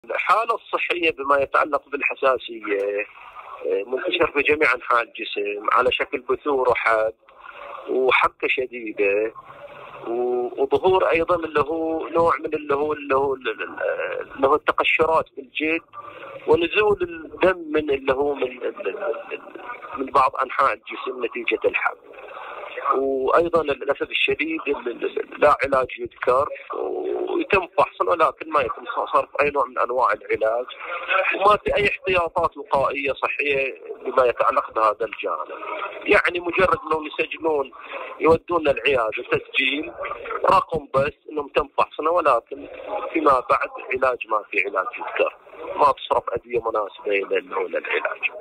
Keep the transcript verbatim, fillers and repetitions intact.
الحالة الصحية بما يتعلق بالحساسية منتشر في جميع أنحاء الجسم على شكل بثور وحد وحكة شديدة، وظهور أيضا اللي هو نوع من اللي هو اللي هو اللي هو التقشرات بالجلد، ونزول الدم من اللي هو من من بعض أنحاء الجسم نتيجة الحب. وايضا للاسف الشديد لا علاج يذكر ويتم فحصا، ولكن ما يتم صرف اي نوع من انواع العلاج، وما في اي احتياطات وقائيه صحيه بما يتعلق بهذا الجانب. يعني مجرد انهم يسجلون يودون العياده تسجيل رقم بس انهم تم فحصنا، ولكن فيما بعد علاج ما في علاج يذكر، ما تصرف ادويه مناسبه للعلاج.